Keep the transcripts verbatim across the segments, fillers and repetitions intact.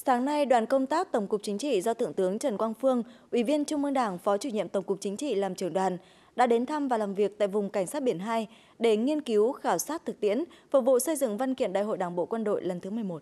Sáng nay, đoàn công tác Tổng cục Chính trị do Thượng tướng Trần Quang Phương, Ủy viên Trung ương Đảng, Phó Chủ nhiệm Tổng cục Chính trị làm trưởng đoàn, đã đến thăm và làm việc tại vùng Cảnh sát biển hai để nghiên cứu, khảo sát thực tiễn, phục vụ xây dựng văn kiện Đại hội Đảng bộ Quân đội lần thứ mười một.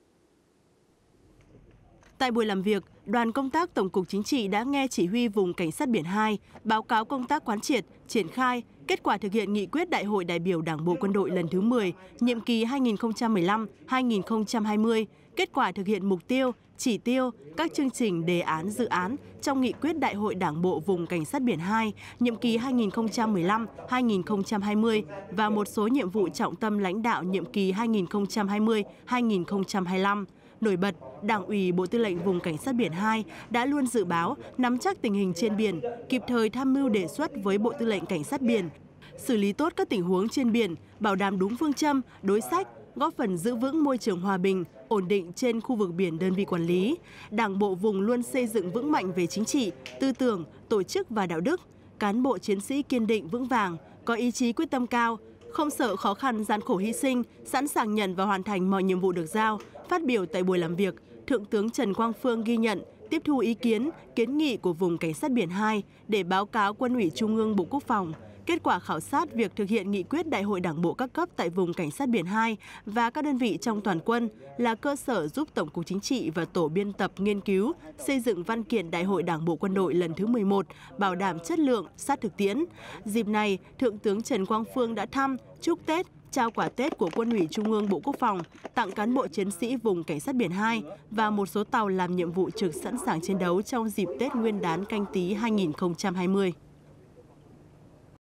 Tại buổi làm việc, đoàn công tác Tổng cục Chính trị đã nghe chỉ huy vùng Cảnh sát biển hai báo cáo công tác quán triệt, triển khai, kết quả thực hiện nghị quyết Đại hội đại biểu Đảng bộ Quân đội lần thứ mười, nhiệm kỳ hai nghìn không trăm mười lăm đến hai nghìn không trăm hai mươi, kết quả thực hiện mục tiêu, chỉ tiêu, các chương trình đề án dự án trong nghị quyết Đại hội Đảng bộ vùng Cảnh sát biển hai, nhiệm kỳ hai nghìn không trăm mười lăm đến hai nghìn không trăm hai mươi và một số nhiệm vụ trọng tâm lãnh đạo nhiệm kỳ hai nghìn không trăm hai mươi đến hai nghìn không trăm hai mươi lăm. Nổi bật, Đảng ủy Bộ Tư lệnh Vùng Cảnh sát biển hai đã luôn dự báo, nắm chắc tình hình trên biển, kịp thời tham mưu đề xuất với Bộ Tư lệnh Cảnh sát biển, xử lý tốt các tình huống trên biển, bảo đảm đúng phương châm, đối sách, góp phần giữ vững môi trường hòa bình, ổn định trên khu vực biển đơn vị quản lý. Đảng bộ vùng luôn xây dựng vững mạnh về chính trị, tư tưởng, tổ chức và đạo đức. Cán bộ chiến sĩ kiên định vững vàng, có ý chí quyết tâm cao, không sợ khó khăn gian khổ hy sinh, sẵn sàng nhận và hoàn thành mọi nhiệm vụ được giao. Phát biểu tại buổi làm việc, Thượng tướng Trần Quang Phương ghi nhận, tiếp thu ý kiến, kiến nghị của vùng Cảnh sát biển hai để báo cáo Quân ủy Trung ương Bộ Quốc phòng. Kết quả khảo sát việc thực hiện nghị quyết Đại hội Đảng bộ các cấp tại vùng Cảnh sát biển hai và các đơn vị trong toàn quân là cơ sở giúp Tổng cục Chính trị và Tổ biên tập nghiên cứu, xây dựng văn kiện Đại hội Đảng bộ Quân đội lần thứ mười một, bảo đảm chất lượng, sát thực tiễn. Dịp này, Thượng tướng Trần Quang Phương đã thăm, chúc Tết, trao quà Tết của Quân ủy Trung ương Bộ Quốc phòng, tặng cán bộ chiến sĩ vùng Cảnh sát biển hai và một số tàu làm nhiệm vụ trực sẵn sàng chiến đấu trong dịp Tết Nguyên đán Canh Tý hai nghìn không trăm hai mươi.